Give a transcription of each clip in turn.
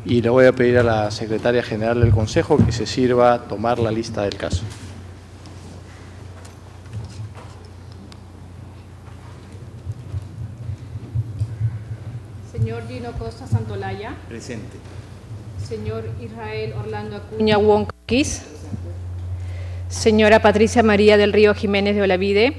y le voy a pedir a la secretaria general del Consejo que se sirva a tomar la lista del caso. Señor Gino Costa Santolaya. Presente. Señor Israel Orlando Acuña Wonquis. Señora Patricia María del Río Jiménez de Olavide.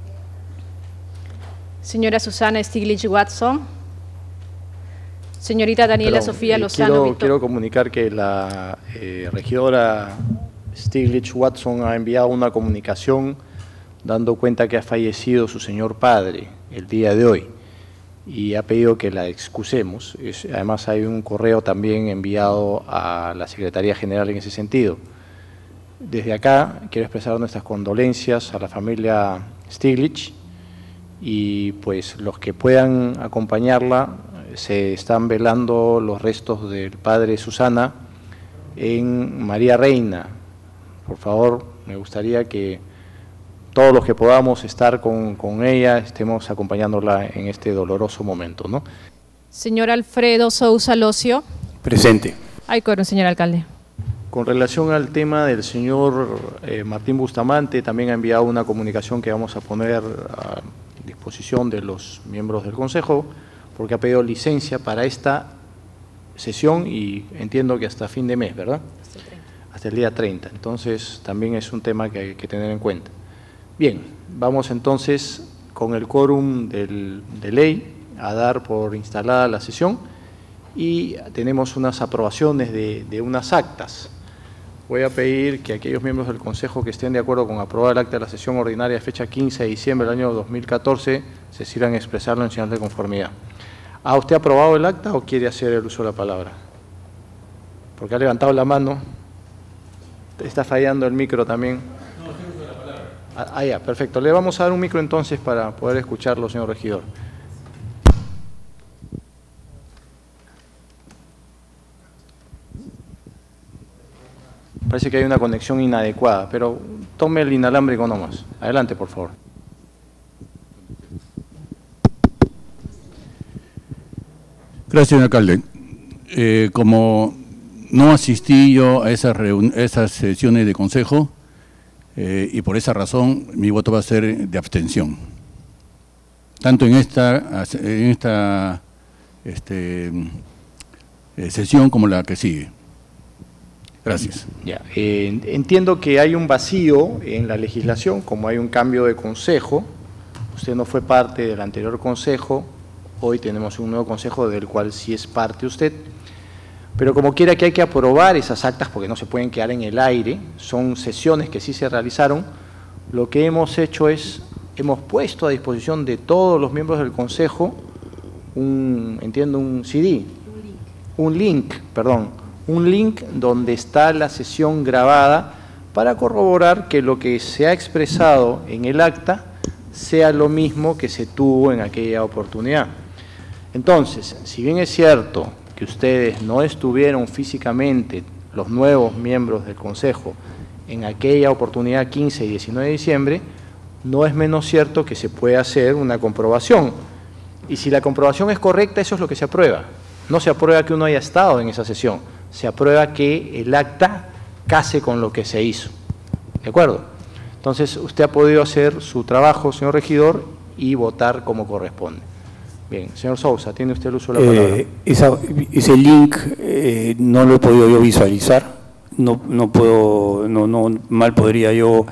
Señora Susana Stiglitz Watson. Señorita Daniela Sofía Lozano. Quiero comunicar que la regidora Stiglitz Watson ha enviado una comunicación dando cuenta que ha fallecido su señor padre el día de hoy y ha pedido que la excusemos. Además hay un correo también enviado a la Secretaría General en ese sentido. Desde acá quiero expresar nuestras condolencias a la familia Stiglitz y pues los que puedan acompañarla, se están velando los restos del padre Susana en María Reina. Por favor, me gustaría que todos los que podamos estar con ella, estemos acompañándola en este doloroso momento, ¿no? Señor Alfredo Sousa Locio. Presente. Hay quórum, señor alcalde. Con relación al tema del señor Martín Bustamante, también ha enviado una comunicación que vamos a poner a disposición de los miembros del Consejo, porque ha pedido licencia para esta sesión y entiendo que hasta fin de mes, ¿verdad? Hasta el día 30. Entonces, también es un tema que hay que tener en cuenta. Bien, vamos entonces con el quórum de ley a dar por instalada la sesión y tenemos unas aprobaciones de unas actas. Voy a pedir que aquellos miembros del Consejo que estén de acuerdo con aprobar el acta de la sesión ordinaria de fecha 15 de diciembre del año 2014 se sirvan a expresarlo en señal de conformidad. ¿Ha usted aprobado el acta o quiere hacer el uso de la palabra? Porque ha levantado la mano. Está fallando el micro también. Ya, perfecto. Le vamos a dar un micro entonces para poder escucharlo, señor regidor. Parece que hay una conexión inadecuada, pero tome el inalámbrico nomás. Adelante, por favor. Gracias, señor alcalde. Como no asistí yo a esas sesiones de consejo, y por esa razón mi voto va a ser de abstención, tanto en esta sesión como la que sigue. Gracias. Ya, entiendo que hay un vacío en la legislación, como hay un cambio de consejo. Usted no fue parte del anterior consejo, hoy tenemos un nuevo consejo del cual sí es parte usted. Pero como quiera que hay que aprobar esas actas porque no se pueden quedar en el aire, son sesiones que sí se realizaron, lo que hemos hecho es, hemos puesto a disposición de todos los miembros del Consejo un link donde está la sesión grabada para corroborar que lo que se ha expresado en el acta sea lo mismo que se tuvo en aquella oportunidad. Entonces, si bien es cierto que ustedes no estuvieron físicamente, los nuevos miembros del Consejo, en aquella oportunidad 15 y 19 de diciembre, no es menos cierto que se puede hacer una comprobación. Y si la comprobación es correcta, eso es lo que se aprueba. No se aprueba que uno haya estado en esa sesión, se aprueba que el acta case con lo que se hizo. ¿De acuerdo? Entonces, usted ha podido hacer su trabajo, señor regidor, y votar como corresponde. Bien, señor Sousa, tiene usted el uso de la palabra. Ese link no lo he podido yo visualizar, no mal podría yo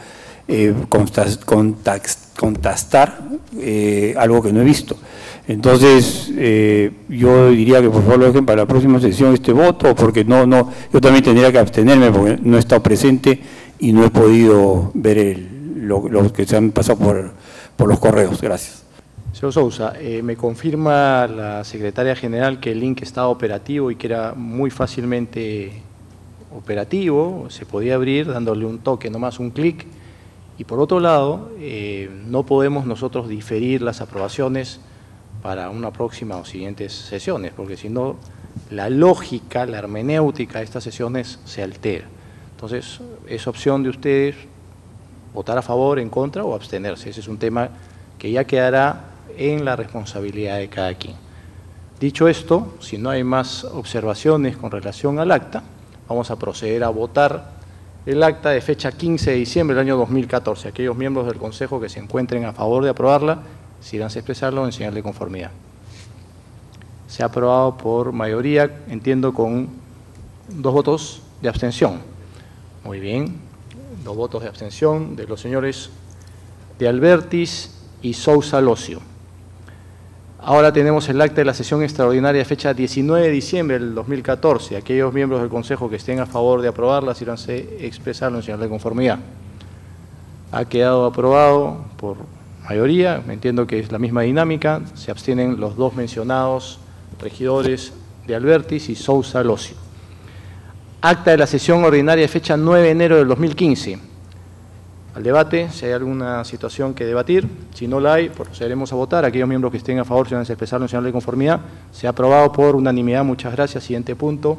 contestar algo que no he visto. Entonces, yo diría que por favor lo dejen para la próxima sesión este voto, porque yo también tendría que abstenerme porque no he estado presente y no he podido ver lo que se han pasado por los correos. Gracias. Señor Sousa, me confirma la secretaria general que el link estaba operativo y que era muy fácilmente operativo, se podía abrir dándole un toque, nomás un clic. Y por otro lado, no podemos nosotros diferir las aprobaciones para una próxima o siguientes sesiones, porque si no, la lógica, la hermenéutica de estas sesiones se altera. Entonces, es opción de ustedes votar a favor, en contra o abstenerse. Ese es un tema que ya quedará en la responsabilidad de cada quien. Dicho esto, si no hay más observaciones con relación al acta, vamos a proceder a votar el acta de fecha 15 de diciembre del año 2014. Aquellos miembros del Consejo que se encuentren a favor de aprobarla, síganse expresarlo en señal de conformidad. Se ha aprobado por mayoría, entiendo, con 2 votos de abstención. Muy bien, 2 votos de abstención de los señores de Albertis y Sousa Locio. Ahora tenemos el acta de la sesión extraordinaria de fecha 19 de diciembre del 2014. Aquellos miembros del Consejo que estén a favor de aprobarla, síganse expresarlo en señal de conformidad. Ha quedado aprobado por mayoría, entiendo que es la misma dinámica, se abstienen los 2 mencionados regidores de Albertis y Sousa Locio. Acta de la sesión ordinaria de fecha 9 de enero del 2015. Al debate, si hay alguna situación que debatir, si no la hay, procederemos a votar. Aquellos miembros que estén a favor, si van a expresarlo en señal de conformidad. Se ha aprobado por unanimidad. Muchas gracias. Siguiente punto.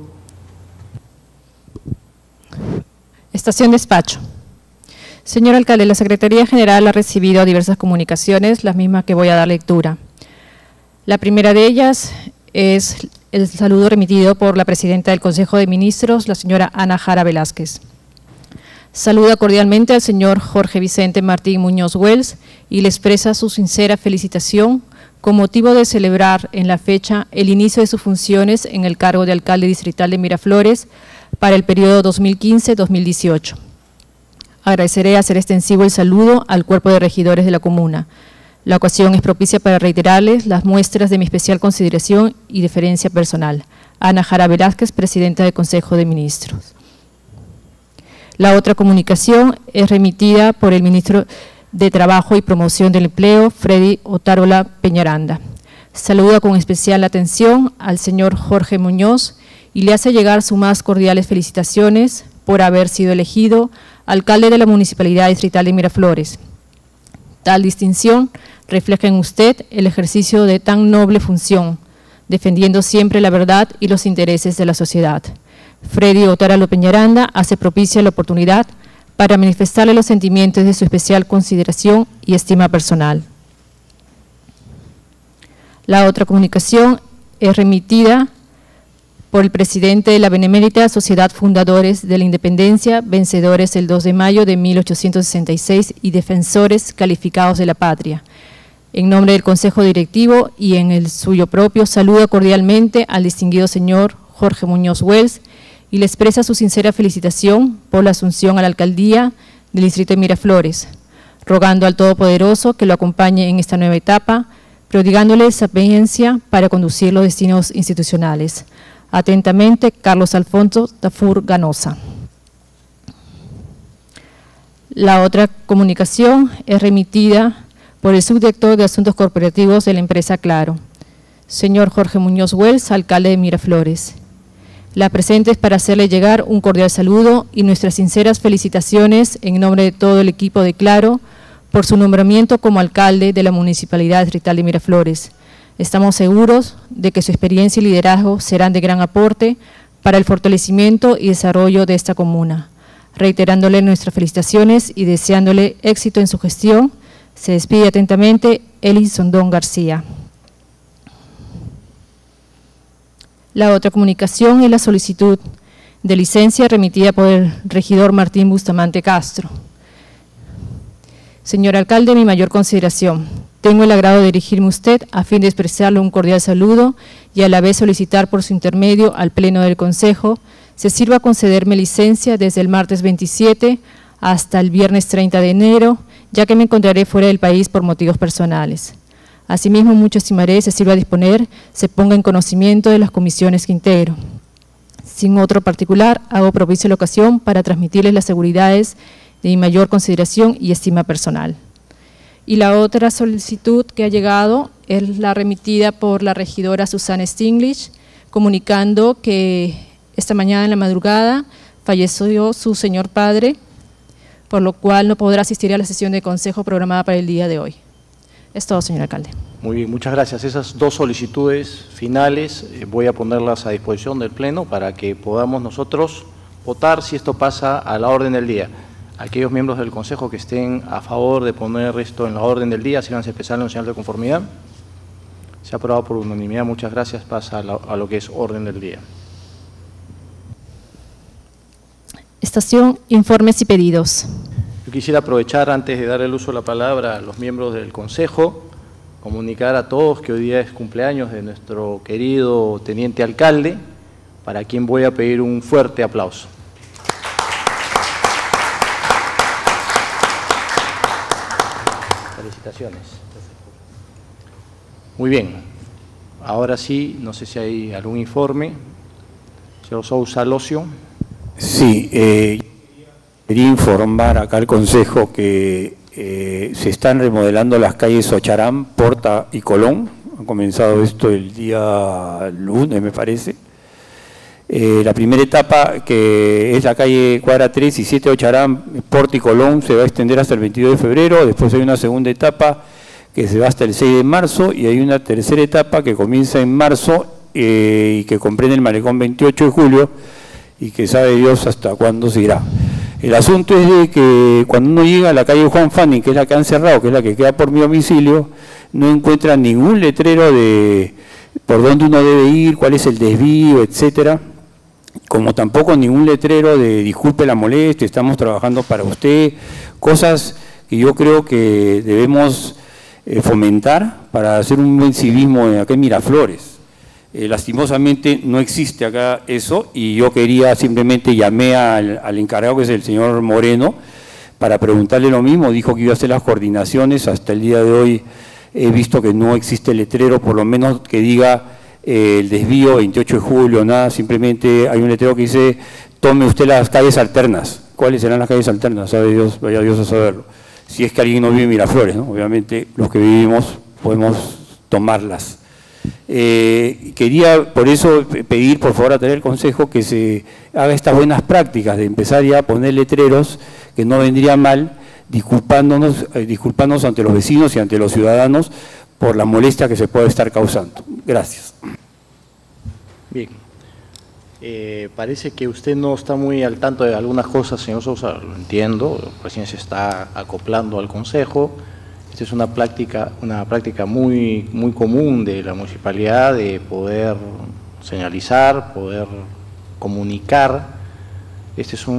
Estación despacho. Señor alcalde, la Secretaría General ha recibido diversas comunicaciones, las mismas que voy a dar lectura. La primera de ellas es el saludo remitido por la presidenta del Consejo de Ministros, la señora Ana Jara Velázquez. Saluda cordialmente al señor Jorge Vicente Martín Muñoz Wells y le expresa su sincera felicitación con motivo de celebrar en la fecha el inicio de sus funciones en el cargo de alcalde distrital de Miraflores para el periodo 2015-2018. Agradeceré hacer extensivo el saludo al cuerpo de regidores de la comuna. La ocasión es propicia para reiterarles las muestras de mi especial consideración y deferencia personal. Ana Jara Velázquez, presidenta del Consejo de Ministros. La otra comunicación es remitida por el ministro de Trabajo y Promoción del Empleo, Freddy Otárola Peñaranda. Saluda con especial atención al señor Jorge Muñoz y le hace llegar sus más cordiales felicitaciones por haber sido elegido alcalde de la Municipalidad Distrital de Miraflores. Tal distinción refleja en usted el ejercicio de tan noble función, defendiendo siempre la verdad y los intereses de la sociedad. Freddy Otárola Peñaranda hace propicia la oportunidad para manifestarle los sentimientos de su especial consideración y estima personal. La otra comunicación es remitida por el presidente de la Benemérita Sociedad Fundadores de la Independencia, vencedores el 2 de mayo de 1866 y defensores calificados de la patria. En nombre del Consejo Directivo y en el suyo propio, saluda cordialmente al distinguido señor Jorge Muñoz Wells y le expresa su sincera felicitación por la asunción a la alcaldía del distrito de Miraflores, rogando al Todopoderoso que lo acompañe en esta nueva etapa, prodigándole sapiencia para conducir los destinos institucionales. Atentamente, Carlos Alfonso Tafur Ganosa. La otra comunicación es remitida por el subdirector de Asuntos Corporativos de la empresa Claro, señor Jorge Muñoz Wells, alcalde de Miraflores. La presente es para hacerle llegar un cordial saludo y nuestras sinceras felicitaciones en nombre de todo el equipo de Claro por su nombramiento como alcalde de la Municipalidad Distrital de Miraflores. Estamos seguros de que su experiencia y liderazgo serán de gran aporte para el fortalecimiento y desarrollo de esta comuna. Reiterándole nuestras felicitaciones y deseándole éxito en su gestión, se despide atentamente Eli Sondón García. La otra comunicación es la solicitud de licencia remitida por el regidor Martín Bustamante Castro. Señor alcalde, mi mayor consideración. Tengo el agrado de dirigirme a usted a fin de expresarle un cordial saludo y a la vez solicitar por su intermedio al Pleno del Consejo se sirva a concederme licencia desde el martes 27 hasta el viernes 30 de enero, ya que me encontraré fuera del país por motivos personales. Asimismo, mucho estimaré se sirva a disponer, se ponga en conocimiento de las comisiones que integro. Sin otro particular, hago propicia la ocasión para transmitirles las seguridades de mi mayor consideración y estima personal. Y la otra solicitud que ha llegado es la remitida por la regidora Susana Stinglitz, comunicando que esta mañana en la madrugada falleció su señor padre, por lo cual no podrá asistir a la sesión de consejo programada para el día de hoy. Es todo, señor alcalde. Muy bien, muchas gracias. Esas 2 solicitudes finales voy a ponerlas a disposición del Pleno para que podamos nosotros votar si esto pasa a la orden del día. Aquellos miembros del Consejo que estén a favor de poner esto en la orden del día, si van a expresarlo en señal de conformidad. Se ha aprobado por unanimidad. Muchas gracias. Pasa a lo que es orden del día. Estación, informes y pedidos. Yo quisiera aprovechar, antes de dar el uso de la palabra a los miembros del Consejo, comunicar a todos que hoy día es cumpleaños de nuestro querido teniente alcalde, para quien voy a pedir un fuerte aplauso. Felicitaciones. Muy bien. Ahora sí, no sé si hay algún informe. Señor Sousa Locio. Sí, quería informar acá al Consejo que se están remodelando las calles Ocharán, Porta y Colón. Han comenzado esto el día lunes, me parece. La primera etapa, que es la calle Cuadra 3 y 7 Ocharán, Porta y Colón, se va a extender hasta el 22 de febrero. Después hay una segunda etapa que se va hasta el 6 de marzo y hay una tercera etapa que comienza en marzo y que comprende el malecón 28 de julio y que sabe Dios hasta cuándo se irá. El asunto es de que cuando uno llega a la calle Juan Fanning, que es la que han cerrado, que es la que queda por mi domicilio, no encuentra ningún letrero de por dónde uno debe ir, cuál es el desvío, etcétera, como tampoco ningún letrero de disculpe la molestia, estamos trabajando para usted, cosas que yo creo que debemos fomentar para hacer un buen civismo acá en Miraflores. Lastimosamente no existe acá eso y yo quería, simplemente llamé al encargado, que es el señor Moreno, para preguntarle lo mismo. Dijo que iba a hacer las coordinaciones. Hasta el día de hoy he visto que no existe letrero, por lo menos que diga el desvío 28 de julio, nada, simplemente hay un letrero que dice tome usted las calles alternas. ¿Cuáles serán las calles alternas? Sabe Dios, vaya Dios a saberlo. Si es que alguien no vive en Miraflores, ¿no? Obviamente los que vivimos podemos tomarlas. Quería por eso pedir por favor a tener el Consejo que se haga estas buenas prácticas de empezar ya a poner letreros, que no vendría mal, disculpándonos ante los vecinos y ante los ciudadanos por la molestia que se puede estar causando. Gracias. Bien. Parece que usted no está muy al tanto de algunas cosas, señor Sousa, lo entiendo, recién se está acoplando al Consejo. Esta es una práctica muy común de la municipalidad, de poder señalizar, poder comunicar. Esta es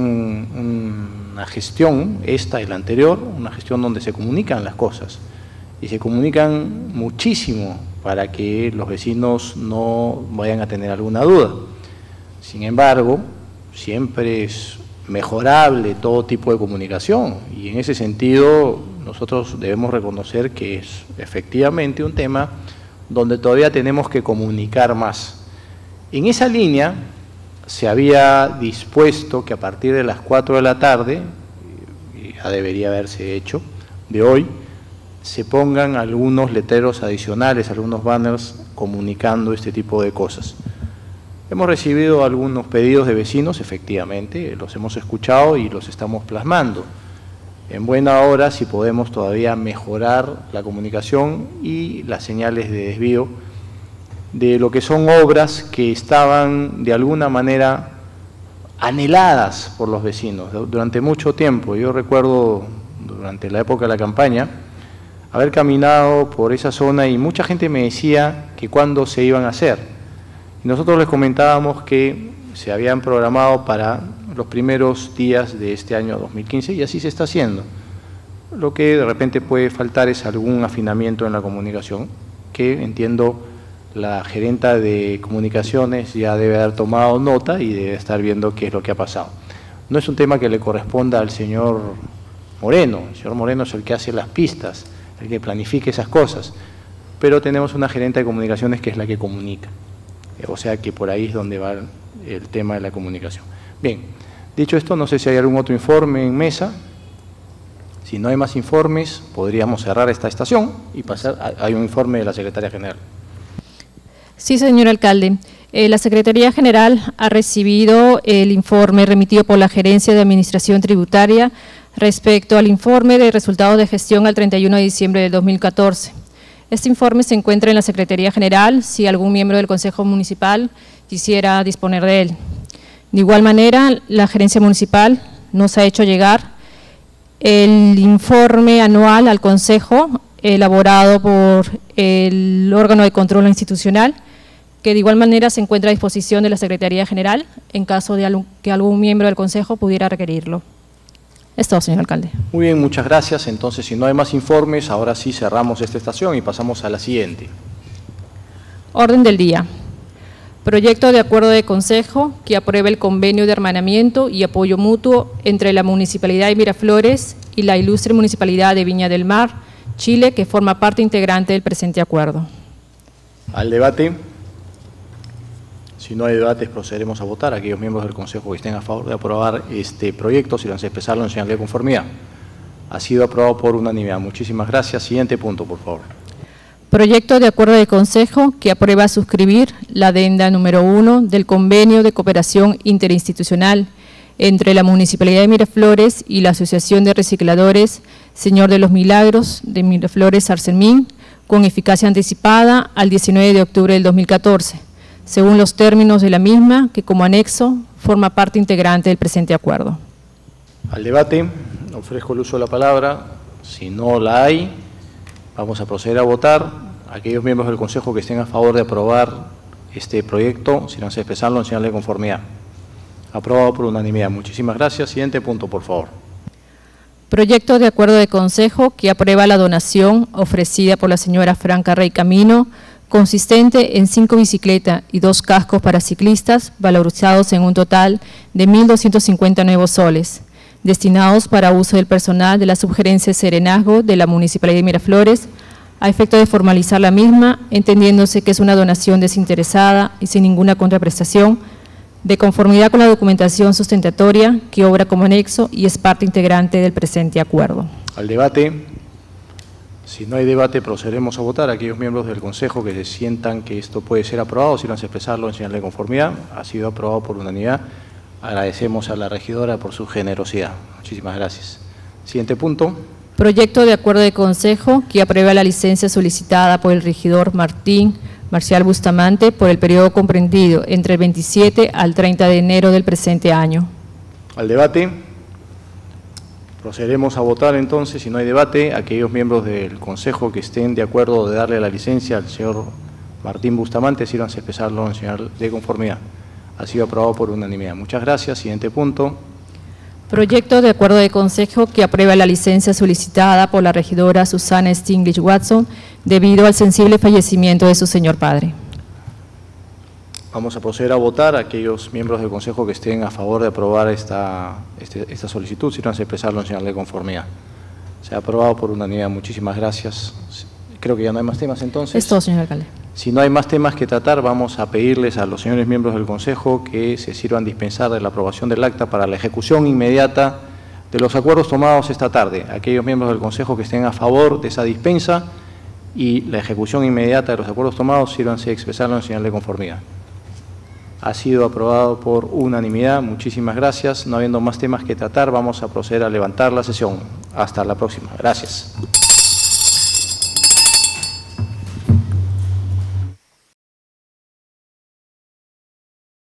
una gestión, esta y la anterior, una gestión donde se comunican las cosas. Y se comunican muchísimo para que los vecinos no vayan a tener alguna duda. Sin embargo, siempre es mejorable todo tipo de comunicación y en ese sentido nosotros debemos reconocer que es efectivamente un tema donde todavía tenemos que comunicar más. En esa línea se había dispuesto que a partir de las 4 de la tarde, ya debería haberse hecho, de hoy, se pongan algunos letreros adicionales, algunos banners comunicando este tipo de cosas. Hemos recibido algunos pedidos de vecinos, efectivamente, los hemos escuchado y los estamos plasmando. En buena hora, si podemos todavía mejorar la comunicación y las señales de desvío de lo que son obras que estaban de alguna manera anheladas por los vecinos durante mucho tiempo. Yo recuerdo, durante la época de la campaña, haber caminado por esa zona y mucha gente me decía que cuándo se iban a hacer. Y nosotros les comentábamos que se habían programado para los primeros días de este año 2015 y así se está haciendo. Lo que de repente puede faltar es algún afinamiento en la comunicación, que entiendo la gerenta de comunicaciones ya debe haber tomado nota y debe estar viendo qué es lo que ha pasado. No es un tema que le corresponda al señor Moreno. El señor Moreno es el que hace las pistas, el que planifica esas cosas, pero tenemos una gerente de comunicaciones que es la que comunica. O sea que por ahí es donde va el tema de la comunicación. Bien, dicho esto, no sé si hay algún otro informe en mesa. Si no hay más informes, podríamos cerrar esta estación y pasar. Hay un informe de la Secretaría General. Sí, señor alcalde. La Secretaría General ha recibido el informe remitido por la Gerencia de Administración Tributaria respecto al informe de resultados de gestión al 31 de diciembre del 2014. Este informe se encuentra en la Secretaría General, si algún miembro del Consejo Municipal quisiera disponer de él. De igual manera, la Gerencia Municipal nos ha hecho llegar el informe anual al Consejo elaborado por el órgano de control institucional, que de igual manera se encuentra a disposición de la Secretaría General en caso de que algún miembro del Consejo pudiera requerirlo. Es todo, señor alcalde. Muy bien, muchas gracias. Entonces, si no hay más informes, ahora sí cerramos esta estación y pasamos a la siguiente. Orden del día. Proyecto de acuerdo de consejo que aprueba el convenio de hermanamiento y apoyo mutuo entre la Municipalidad de Miraflores y la ilustre Municipalidad de Viña del Mar, Chile, que forma parte integrante del presente acuerdo. Al debate. Si no hay debates, procederemos a votar. Aquellos miembros del Consejo que estén a favor de aprobar este proyecto, si van a expresarlo en señal de conformidad. Ha sido aprobado por unanimidad. Muchísimas gracias. Siguiente punto, por favor. Proyecto de acuerdo de consejo que aprueba suscribir la adenda número 1 del convenio de cooperación interinstitucional entre la Municipalidad de Miraflores y la Asociación de Recicladores Señor de los Milagros de Miraflores Arcelmín, con eficacia anticipada al 19 de octubre del 2014, según los términos de la misma, que como anexo forma parte integrante del presente acuerdo. Al debate, ofrezco el uso de la palabra. Si no la hay, vamos a proceder a votar. Aquellos miembros del Consejo que estén a favor de aprobar este proyecto, si no se expresarlo en señal de conformidad. Aprobado por unanimidad. Muchísimas gracias. Siguiente punto, por favor. Proyecto de acuerdo de consejo que aprueba la donación ofrecida por la señora Franca Rey Camino, consistente en 5 bicicletas y 2 cascos para ciclistas, valorizados en un total de 1.250 nuevos soles, destinados para uso del personal de la Subgerencia de Serenazgo de la Municipalidad de Miraflores, a efecto de formalizar la misma, entendiéndose que es una donación desinteresada y sin ninguna contraprestación, de conformidad con la documentación sustentatoria que obra como anexo y es parte integrante del presente acuerdo. Al debate. Si no hay debate, procederemos a votar. Aquellos miembros del Consejo que sientan que esto puede ser aprobado, si no se expresarlo en señal de conformidad. Ha sido aprobado por unanimidad. Agradecemos a la regidora por su generosidad. Muchísimas gracias. Siguiente punto. Proyecto de acuerdo de consejo que aprueba la licencia solicitada por el regidor Martín Marcial Bustamante por el periodo comprendido entre el 27 al 30 de enero del presente año. Al debate. Procederemos a votar entonces. Si no hay debate, aquellos miembros del Consejo que estén de acuerdo de darle la licencia al señor Martín Bustamante, sírvanse a expresarlo en señal de conformidad. Ha sido aprobado por unanimidad. Muchas gracias. Siguiente punto. Proyecto de acuerdo de consejo que aprueba la licencia solicitada por la regidora Susana Stinglitz Watson debido al sensible fallecimiento de su señor padre. Vamos a proceder a votar. Aquellos miembros del Consejo que estén a favor de aprobar esta solicitud, si no se expresarlo en señal de conformidad. Se ha aprobado por unanimidad. Muchísimas gracias. Creo que ya no hay más temas entonces. Es todo, señor alcalde. Si no hay más temas que tratar, vamos a pedirles a los señores miembros del Consejo que se sirvan dispensar de la aprobación del acta para la ejecución inmediata de los acuerdos tomados esta tarde. Aquellos miembros del Consejo que estén a favor de esa dispensa y la ejecución inmediata de los acuerdos tomados, sírvanse a expresarlo en señal de conformidad. Ha sido aprobado por unanimidad. Muchísimas gracias. No habiendo más temas que tratar, vamos a proceder a levantar la sesión. Hasta la próxima. Gracias.